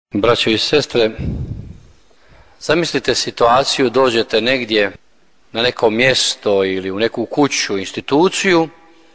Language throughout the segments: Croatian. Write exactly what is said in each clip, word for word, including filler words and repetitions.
Braćo i sestre, zamislite situaciju, dođete negdje na neko mjesto ili u neku kuću, instituciju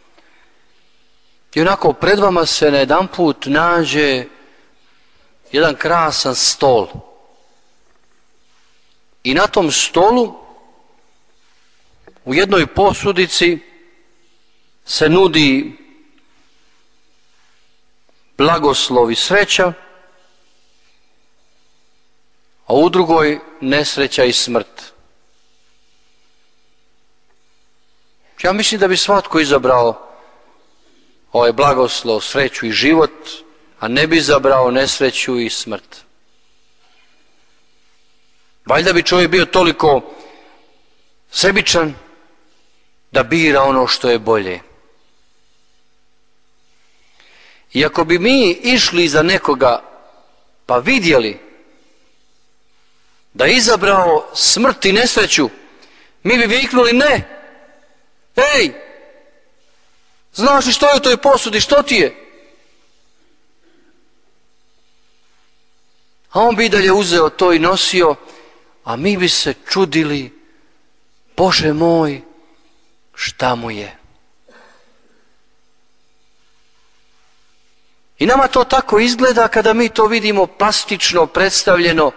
i onako pred vama se najedanput nađe jedan krasan stol i na tom stolu u jednoj posudici se nudi blagoslov i sreća, a u drugoj nesreća i smrt. Ja mislim da bi svatko izabrao ovaj blagoslov, sreću i život, a ne bi izabrao nesreću i smrt. Valjda bi čovjek bio toliko sebičan da bira ono što je bolje. I ako bi mi išli za nekoga pa vidjeli da je izabrao smrt i nesreću, mi bi viknuli ne. Ej, znaš li što je u toj posudi, što ti je? A on bi i dalje uzeo to i nosio, a mi bi se čudili, Bože moj, šta mu je? I nama to tako izgleda kada mi to vidimo plastično predstavljeno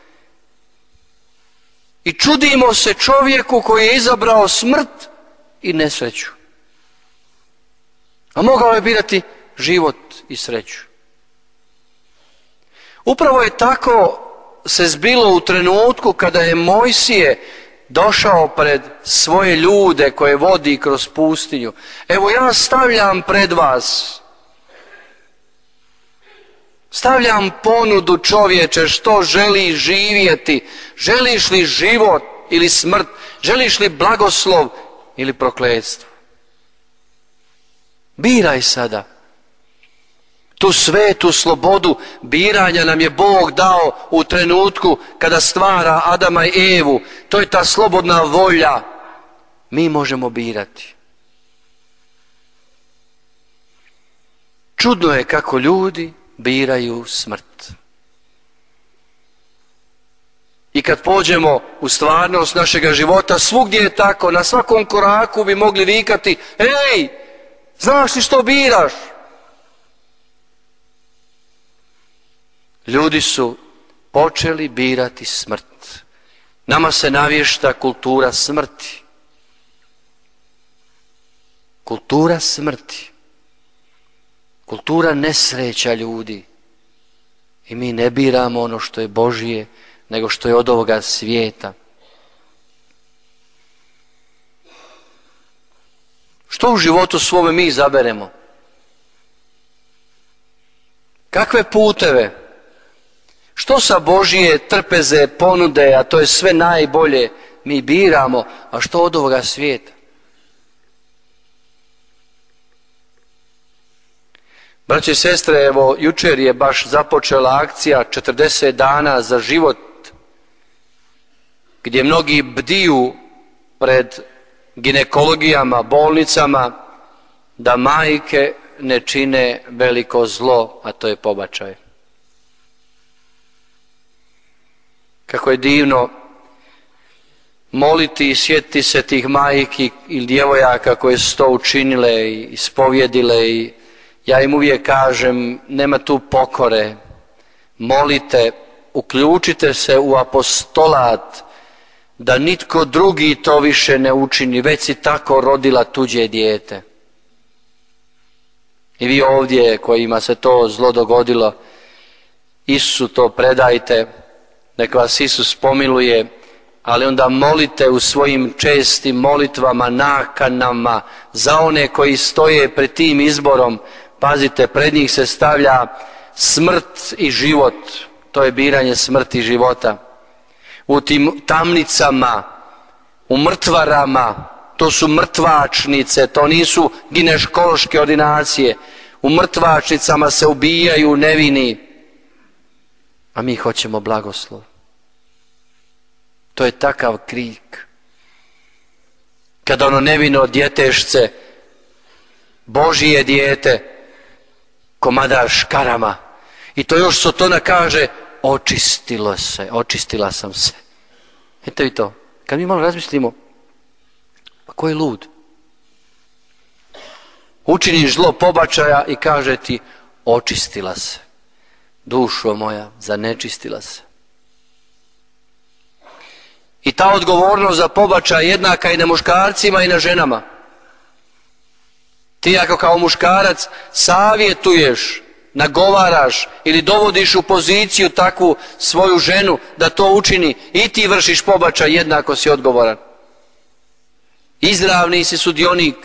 i čudimo se čovjeku koji je izabrao smrt i nesreću. A mogao je birati život i sreću. Upravo je tako se zbilo u trenutku kada je Mojsije došao pred svoje ljude koje vodi kroz pustinju. Evo ja stavljam pred vas, stavljam ponudu čovječe, što želiš živjeti, želiš li život ili smrt, želiš li blagoslov ili prokletstvo. Biraj sada. Tu svetu slobodu biranja nam je Bog dao u trenutku kada stvara Adama i Evu. To je ta slobodna volja. Mi možemo birati. Čudno je kako ljudi biraju smrt. I kad pođemo u stvarnost našega života, svugdje je tako, na svakom koraku bi mogli vikati, ej, znaš li što biraš? Ljudi su počeli birati smrt. Nama se navješta kultura smrti. Kultura smrti. Kultura nesreća ljudi. I mi ne biramo ono što je Božije, nego što je od ovoga svijeta. Što u životu svome mi izaberemo? Kakve puteve? Što sa Božije trpeze, ponude, a to je sve najbolje, mi biramo, a što od ovoga svijeta? Braće i sestre, evo, jučer je baš započela akcija četrdeset dana za život, gdje mnogi bdiju pred ginekologijama, bolnicama, da majke ne čine veliko zlo, a to je pobačaj. Kako je divno moliti i sjetiti se tih majki ili djevojaka koje su to učinile i ispovjedile, i ja im uvijek kažem, nema tu pokore, molite, uključite se u apostolat, da nitko drugi to više ne učini, već si tako rodila tuđe dijete. I vi ovdje kojima se to zlo dogodilo, Isusu to predajte, nek vas Isus pomiluje, ali onda molite u svojim čestim molitvama, nakanama, za one koji stoje pred tim izborom. Pazite, pred njih se stavlja smrt i život, to je biranje smrti i života. U tim tamnicama, u mrtvarama, to su mrtvačnice, to nisu ginekološke ordinacije. U mrtvačnicama se ubijaju nevini, a mi hoćemo blagoslov. To je takav krik. Kada ono nevino djetešce, Božije dijete, komada škarama, I to još Sotona kaže, očistilo se, očistila sam se. Eto i to. Kad mi malo razmislimo, pa ko je lud? Učiniš zlo pobačaja i kaže ti očistila se. Dušo moja, zanečistila se. I ta odgovornost za pobačaj jednaka i na muškarcima i na ženama. Ti ako kao muškarac savjetuješ, nagovaraš ili dovodiš u poziciju takvu svoju ženu da to učini i ti vršiš pobačaj, jednako si odgovoran. Izravni si sudionik.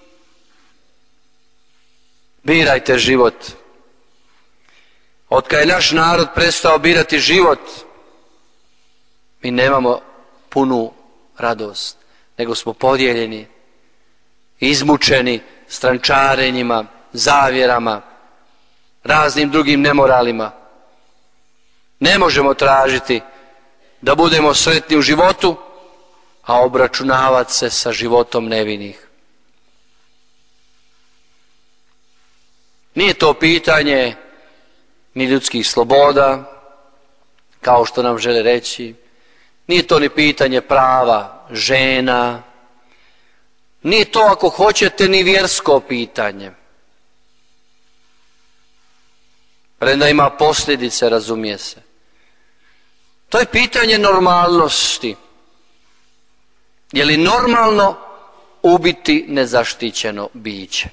Birajte život. Otkad je naš narod prestao birati život, mi nemamo punu radost, nego smo podijeljeni, izmučeni strančarenjima, zavjerama, raznim drugim nemoralima. Ne možemo tražiti da budemo sretni u životu, a obračunavati se sa životom nevinih. Nije to pitanje ni ljudskih sloboda, kao što nam žele reći. Nije to ni pitanje prava žena. Nije to, ako hoćete, ni vjersko pitanje. Premda ima posljedice, razumije se. To je pitanje normalnosti. Je li normalno ubiti nezaštićeno biće?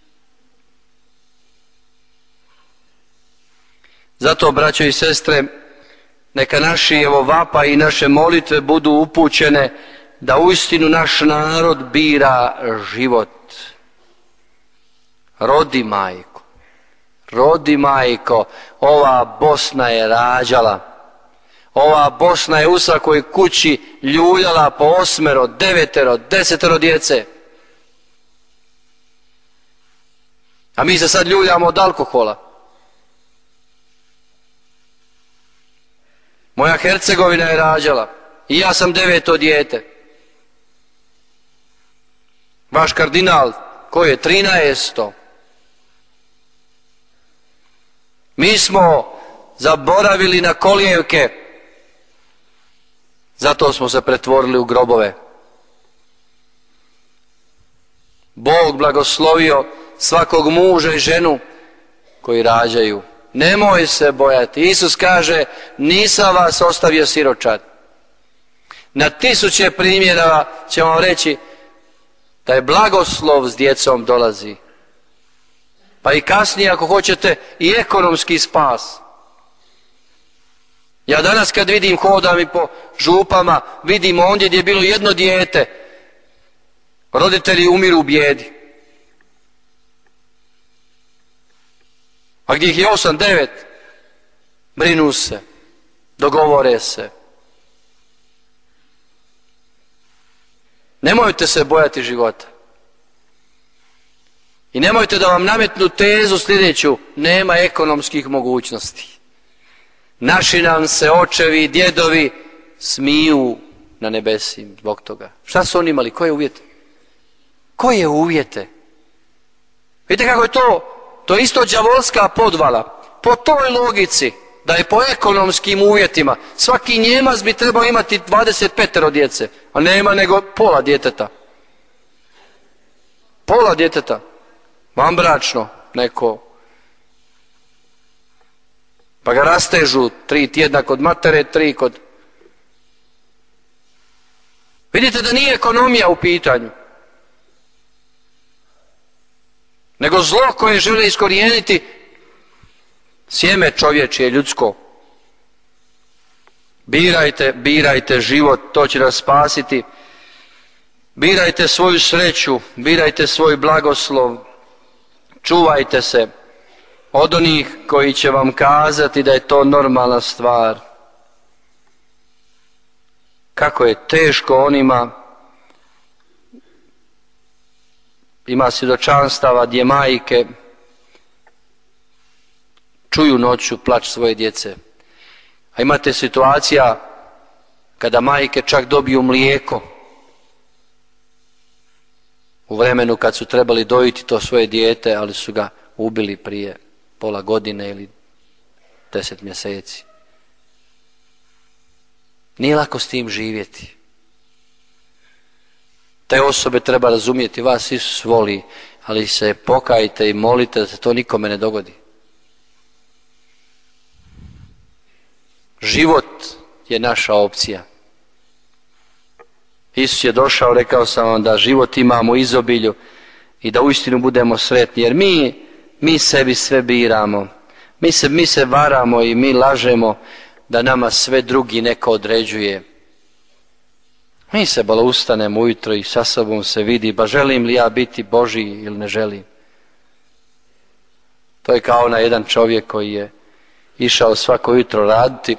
Zato, braćo i sestre, neka naši evo vapa i naše molitve budu upućene da uistinu naš narod bira život. Rodi majko, rodi majko, ova Bosna je rađala. Ova Bosna je u svakoj kući ljuljala po osmero, devetero, desetero djece. A mi se sad ljuljamo od alkohola. Moja Hercegovina je rađala i ja sam deveto dijete. Vaš kardinal, koji je trinaesto. Mi smo zaboravili na kolijevke, zato smo se pretvorili u grobove. Bog blagoslovio svakog muža i ženu koji rađaju. Nemoj se bojati. Isus kaže, nisam vas ostavio siročad. Na tisuće primjera ćemo vam reći da je blagoslov s djecom dolazi. Pa i kasnije, ako hoćete, i ekonomski spas. Ja danas kad vidim, hodam i po župama, vidim ondje gdje je bilo jedno dijete, roditelji umiru u bijedi. A gdje ih je osam, devet, brinu se, dogovore se. Nemojte se bojati života. I nemojte da vam nametnu tezu sljedeću, nema ekonomskih mogućnosti. Naši nam se očevi i djedovi smiju na nebesim zbog toga. Šta su oni imali? Koje uvjete? Koje uvjete? Vidite kako je to? To je isto đavolska podvala. Po toj logici, da je po ekonomskim uvjetima, svaki Njemac bi trebao imati dvadeset pet djece, a nema nego pola djeteta. Pola djeteta. Vanbračno neko. Pa ga rastežu tri tjedna kod matere, tri kod... Vidite da nije ekonomija u pitanju, nego zlo koje žele iskorijeniti sjeme čovječje, ljudsko. Birajte, birajte život, to će nas spasiti. Birajte svoju sreću, birajte svoj blagoslov. Čuvajte se od onih koji će vam kazati da je to normalna stvar. Kako je teško onima, ima svjedočanstava gdje majke čuju noću plać svoje djece. A imate situacija kada majke čak dobiju mlijeko u vremenu kad su trebali dojiti to svoje dijete, ali su ga ubili prije pola godine ili deset mjeseci. Nije lako s tim živjeti. Te osobe treba razumjeti, vas Isus voli, ali se pokajte i molite da se to nikome ne dogodi. Život je naša opcija. Isus je došao, rekao sam vam, da život imamo u izobilju i da uistinu budemo sretni, jer mi, mi sebi sve biramo. Mi se, mi se varamo i mi lažemo da nama sve drugi neko određuje. Mi se balo ustanemo ujutro i sa sobom se vidi, ba želim li ja biti Božji ili ne želim. To je kao na jedan čovjek koji je išao svako jutro raditi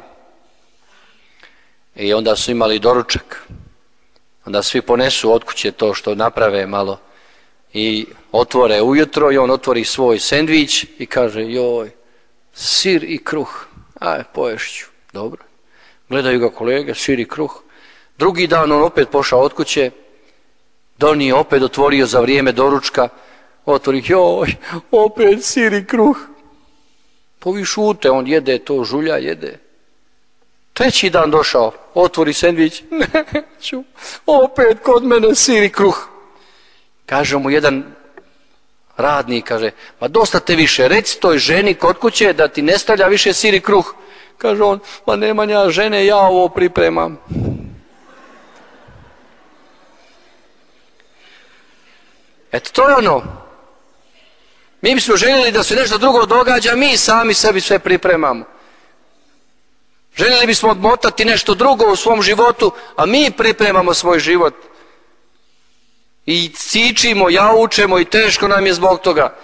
i onda su imali doručak. Onda svi ponesu od kuće to što naprave malo i otvore ujutro i on otvori svoj sendvič i kaže joj, sir i kruh, aj poješću, dobro. Gledaju ga kolege, sir i kruh. Drugi dan on opet pošao od kuće, donio opet, otvorio za vrijeme doručka, otvori, joj, opet sir i kruh. Povi šute, on jede to, žulja jede. Treći dan došao, otvori sendvič, neću, opet kod mene sir i kruh. Kaže mu jedan radnik, kaže, pa dosta te više, reci toj ženi kod kuće da ti ne stavlja više sir i kruh. Kaže on, ma nema nja žene, ja ovo pripremam. Eto, to je ono. Mi bismo željeli da se nešto drugo događa, mi sami sebi sve pripremamo. Željeli bismo odmotati nešto drugo u svom životu, a mi pripremamo svoj život. I cičimo, jaučemo i teško nam je zbog toga.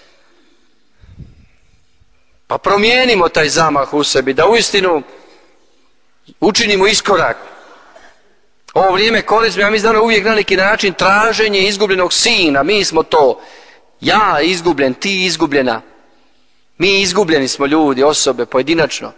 Pa promijenimo taj zamah u sebi, da uistinu učinimo iskorak. Ovo vrijeme korizme, ja mislim da je uvijek na neki način traženje izgubljenog sina. Mi smo to. Ja izgubljen, ti izgubljena. Mi izgubljeni smo ljudi, osobe, pojedinačno.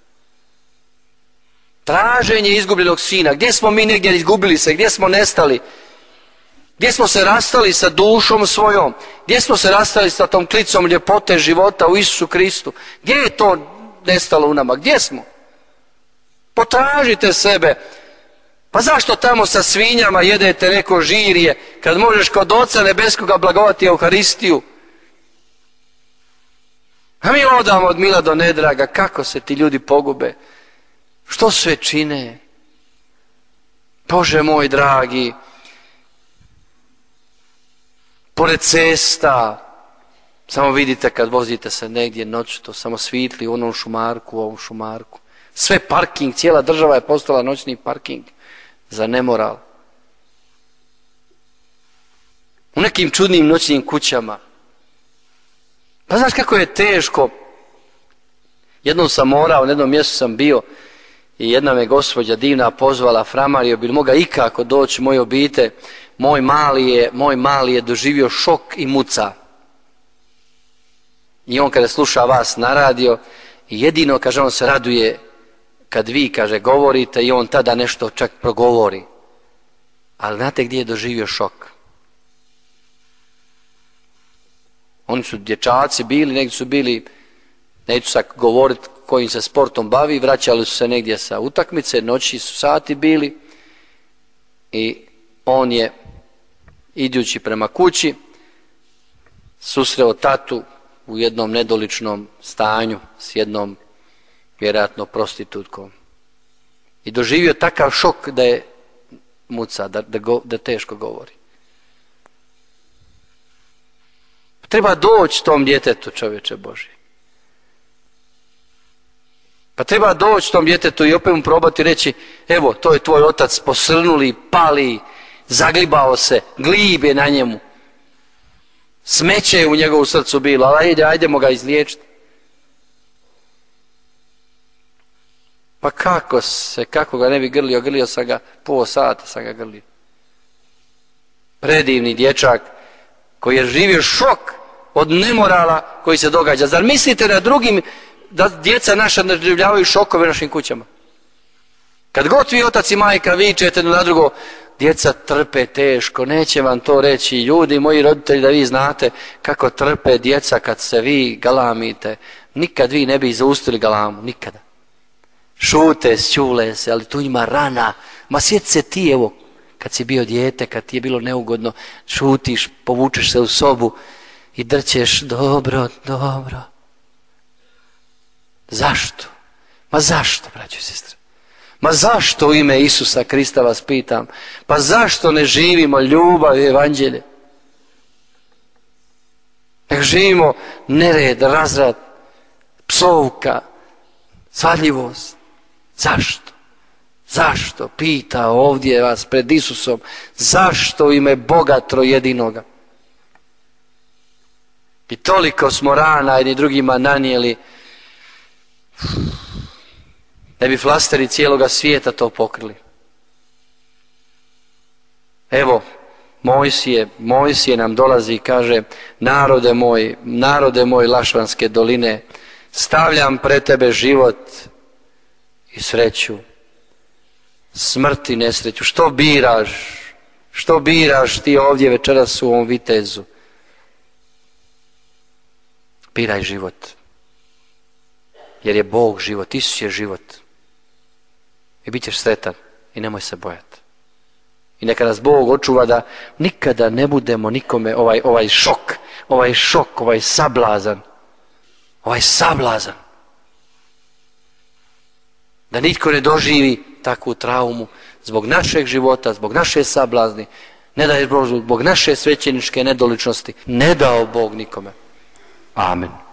Traženje izgubljenog sina. Gdje smo mi negdje izgubili se? Gdje smo nestali? Gdje smo se rastali sa dušom svojom? Gdje smo se rastali sa tom klicom ljepote života u Isusu Kristu? Gdje je to nestalo u nama? Gdje smo? Potražite sebe. Pa zašto tamo sa svinjama jedete neko žirije, kad možeš kod Oca Nebeskoga blagovati Euharistiju? A mi odamo od mila do nedraga, kako se ti ljudi pogube? Što sve čine? Bože moj dragi, pored cesta, samo vidite kad vozite se negdje noću, to samo svitli u onom šumarku, u ovom šumarku. Sve parking, cijela država je postala noćni parking za nemoral. U nekim čudnim noćnim kućama. Pa znaš kako je teško? Jednom sam morao, na jednom mjestu sam bio i jedna me gospođa divna pozvala, framario, bi li mogao ikako doći moje obite, moj mali je, moj mali je doživio šok i muca. I on kada sluša vas na radio, jedino, kaže, on se raduje kad vi, kaže, govorite i on tada nešto čak progovori. Ali znate gdje je doživio šok? Oni su dječaci bili, negdje su bili, neću sad govoriti kojim se sportom bavi, vraćali su se negdje sa utakmice, noći su sati bili i on je, idući prema kući, susreo tatu u jednom nedoličnom stanju s jednom vjerojatno prostitutkom. I doživio takav šok da je muca, da, da, go, da teško govori. Treba doći tom djetetu, čovječe Božji. Pa treba doći tom djetetu i opet mu probati reći, evo, to je tvoj otac, posrnuli, pali, zaglibao se, glib je na njemu. Smeće je u njegovu srcu bilo, ali ajde, ajdemo ga izliječiti. Pa kako se, kako ga ne bi grlio, grlio sam ga, pola sata sam ga grlio. Predivni dječak koji je živio šok od nemorala koji se događa. Zar mislite na drugim da djeca naša ne doživljavaju šokove našim kućama? Kad god vi otac i majka vičete na drugo, djeca trpe teško, neće vam to reći. Ljudi, moji roditelji, da vi znate kako trpe djeca kad se vi galamite. Nikad vi ne bi zaustili galamu, nikada. šute, sjule se, ali tu ima rana. Ma sjeti se ti, evo, kad si bio dijete, kad ti je bilo neugodno, šutiš, povučeš se u sobu i drćeš, dobro, dobro. Zašto? Ma zašto, braćo i sestre? Ma zašto u ime Isusa Krista vas pitam? Pa zašto ne živimo ljubav i evanđelje? Nek živimo nered, razrad, psovka, svadljivost. Zašto? Zašto? Pita ovdje vas pred Isusom. Zašto u ime Boga trojedinoga? I toliko smo rana jedni drugima nanijeli. Ne bi flasteri cijeloga svijeta to pokrili. Evo, Mojsije, Mojsije nam dolazi i kaže, narode moj, narode moj Lašvanske doline, stavljam pred tebe život i sreću, smrt i nesreću. Što biraš? Što biraš ti ovdje večeras u ovom vitezu? Biraj život. Jer je Bog život, Isus je život. I bit ćeš sretan i nemoj se bojati. I neka nas Bog očuva da nikada ne budemo nikome ovaj, ovaj šok, ovaj šok, ovaj sablazan, ovaj sablazan. Da nitko ne doživi takvu traumu zbog našeg života, zbog naše sablazni, ne daj Bože, zbog naše svećeničke nedoličnosti. Ne dao Bog nikome. Amen.